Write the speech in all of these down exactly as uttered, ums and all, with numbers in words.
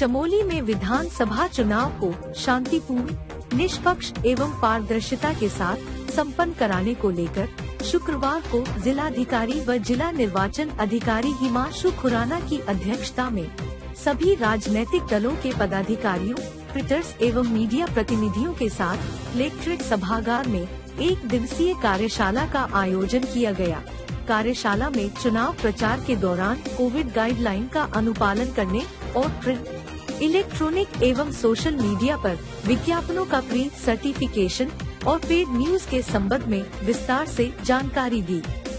चमोली में विधानसभा चुनाव को शांतिपूर्ण, निष्पक्ष एवं पारदर्शिता के साथ संपन्न कराने को लेकर शुक्रवार को जिलाधिकारी व जिला निर्वाचन अधिकारी हिमांशु खुराना की अध्यक्षता में सभी राजनीतिक दलों के पदाधिकारियों, ट्विटर्स एवं मीडिया प्रतिनिधियों के साथ कलेक्ट्रेट सभागार में एक दिवसीय कार्यशाला का आयोजन किया गया। कार्यशाला में चुनाव प्रचार के दौरान कोविड गाइडलाइन का अनुपालन करने और प्रिंट, इलेक्ट्रॉनिक एवं सोशल मीडिया पर विज्ञापनों का प्री सर्टिफिकेशन और पेड न्यूज के संबंध में विस्तार से जानकारी दी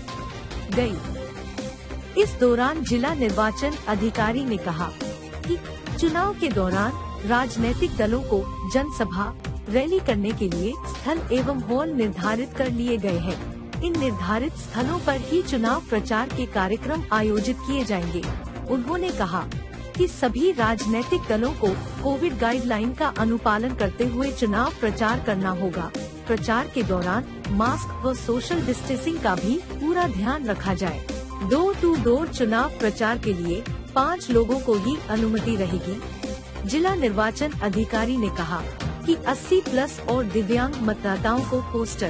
गई। इस दौरान जिला निर्वाचन अधिकारी ने कहा कि चुनाव के दौरान राजनीतिक दलों को जनसभा, रैली करने के लिए स्थल एवं हॉल निर्धारित कर लिए गए हैं। इन निर्धारित स्थलों पर ही चुनाव प्रचार के कार्यक्रम आयोजित किए जाएंगे। उन्होंने कहा कि सभी राजनीतिक दलों को कोविड गाइडलाइन का अनुपालन करते हुए चुनाव प्रचार करना होगा। प्रचार के दौरान मास्क व सोशल डिस्टेंसिंग का भी पूरा ध्यान रखा जाए। डोर टू डोर चुनाव प्रचार के लिए पाँच लोगों को ही अनुमति रहेगी। जिला निर्वाचन अधिकारी ने कहा कि अस्सी प्लस और दिव्यांग मतदाताओं को पोस्टल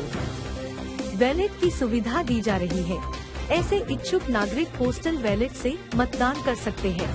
बैलेट की सुविधा दी जा रही है। ऐसे इच्छुक नागरिक पोस्टल बैलेट से मतदान कर सकते हैं।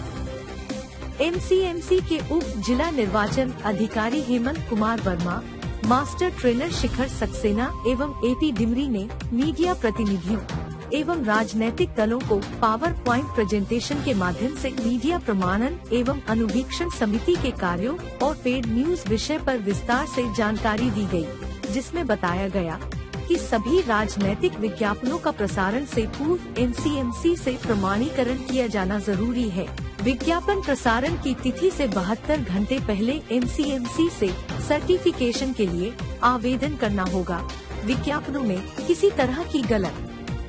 एमसीएमसी के उप जिला निर्वाचन अधिकारी हेमंत कुमार वर्मा, मास्टर ट्रेनर शिखर सक्सेना एवं एपी डिमरी ने मीडिया प्रतिनिधियों एवं राजनीतिक दलों को पावर प्वाइंट प्रेजेंटेशन के माध्यम से मीडिया प्रमाणन एवं अनुवीक्षण समिति के कार्यों और पेड न्यूज विषय पर विस्तार से जानकारी दी गई, जिसमें बताया गया कि सभी राजनीतिक विज्ञापनों का प्रसारण से पूर्व एमसीएमसी से प्रमाणीकरण किया जाना जरूरी है। विज्ञापन प्रसारण की तिथि से बहत्तर घंटे पहले एमसीएमसी से सर्टिफिकेशन के लिए आवेदन करना होगा। विज्ञापनों में किसी तरह की गलत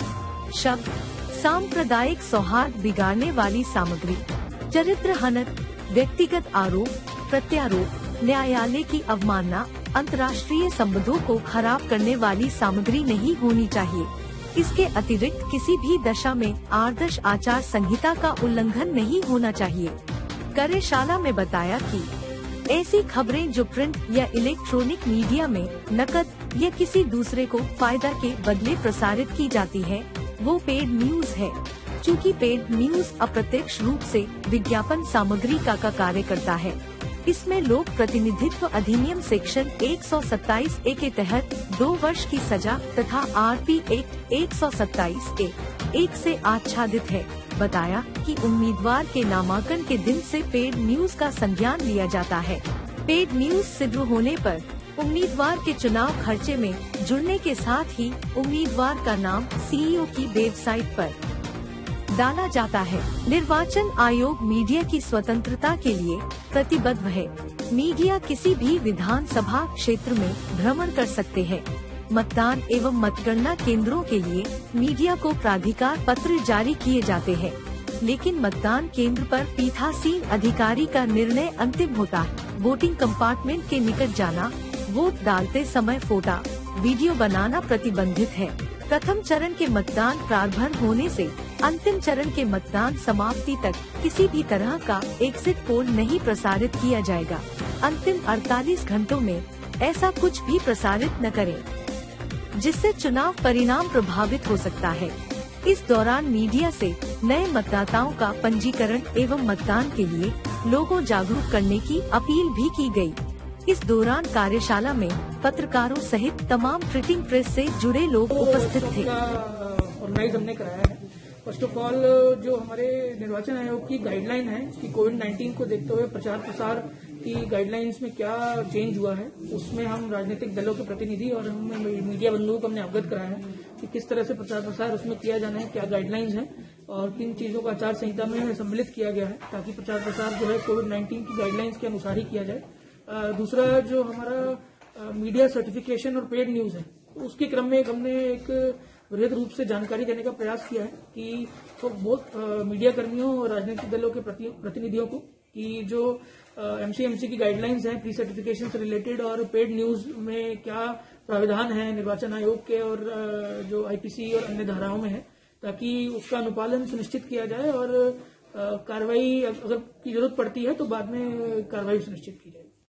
शब्द, सांप्रदायिक सौहार्द बिगाड़ने वाली सामग्री, चरित्र हनन, व्यक्तिगत आरोप प्रत्यारोप, न्यायालय की अवमानना, अंतर्राष्ट्रीय संबंधों को खराब करने वाली सामग्री नहीं होनी चाहिए। इसके अतिरिक्त किसी भी दशा में आदर्श आचार संहिता का उल्लंघन नहीं होना चाहिए। कार्यशाला में बताया कि ऐसी खबरें जो प्रिंट या इलेक्ट्रॉनिक मीडिया में नकद या किसी दूसरे को फायदा के बदले प्रसारित की जाती है, वो पेड न्यूज है। चूँकि पेड न्यूज अप्रत्यक्ष रूप से विज्ञापन सामग्री का, का कार्य करता है। इसमें लोक प्रतिनिधित्व अधिनियम सेक्शन एक सौ सत्ताईस ए के तहत दो वर्ष की सजा तथा आरपी एक्ट एक सौ सत्ताईस ए एक से आच्छादित है। बताया कि उम्मीदवार के नामांकन के दिन से पेड न्यूज का संज्ञान लिया जाता है। पेड न्यूज सिद्ध होने पर उम्मीदवार के चुनाव खर्चे में जुड़ने के साथ ही उम्मीदवार का नाम सीईओ की वेबसाइट पर डाला जाता है। निर्वाचन आयोग मीडिया की स्वतंत्रता के लिए प्रतिबद्ध है। मीडिया किसी भी विधानसभा क्षेत्र में भ्रमण कर सकते हैं। मतदान एवं मतगणना केंद्रों के लिए मीडिया को प्राधिकार पत्र जारी किए जाते हैं, लेकिन मतदान केंद्र पर पीठासीन अधिकारी का निर्णय अंतिम होता है। वोटिंग कंपार्टमेंट के निकट जाना, वोट डालते समय फोटो, वीडियो बनाना प्रतिबंधित है। प्रथम चरण के मतदान प्रारंभ होने से अंतिम चरण के मतदान समाप्ति तक किसी भी तरह का एग्जिट पोल नहीं प्रसारित किया जाएगा। अंतिम अड़तालीस घंटों में ऐसा कुछ भी प्रसारित न करें, जिससे चुनाव परिणाम प्रभावित हो सकता है। इस दौरान मीडिया से नए मतदाताओं का पंजीकरण एवं मतदान के लिए लोगों जागरूक करने की अपील भी की गई। इस दौरान कार्यशाला में पत्रकारों सहित तमाम प्रिंटिंग प्रेस से जुड़े लोग उपस्थित थे। ऑर्गेनाइज हमने कराया है। फर्स्ट ऑफ ऑल जो हमारे निर्वाचन आयोग की गाइडलाइन है कि कोविड नाइन्टीन को देखते हुए प्रचार प्रसार की गाइडलाइंस में क्या चेंज हुआ है, उसमें हम राजनीतिक दलों के प्रतिनिधि और हम मीडिया बंधुओं को हमने अवगत कराया है कि किस तरह से प्रचार प्रसार उसमें किया जाना है, क्या गाइडलाइंस है और किन चीजों का आचार संहिता में सम्मिलित किया गया है, ताकि प्रचार प्रसार जो है कोविड नाइन्टीन की गाइडलाइंस के अनुसार ही किया जाए। दूसरा जो हमारा मीडिया सर्टिफिकेशन और पेड न्यूज है, उसके क्रम में हमने एक वृहद रूप से जानकारी देने का प्रयास किया है कि तो बहुत मीडिया कर्मियों और राजनीतिक दलों के प्रतिनिधियों को कि जो एमसीएमसी की गाइडलाइंस हैं प्री सर्टिफिकेशन से रिलेटेड और पेड न्यूज में क्या प्राविधान है निर्वाचन आयोग के और जो आईपीसी और अन्य धाराओं में है, ताकि उसका अनुपालन सुनिश्चित किया जाए और कार्रवाई अगर की जरूरत पड़ती है तो बाद में कार्रवाई सुनिश्चित की जाएगी।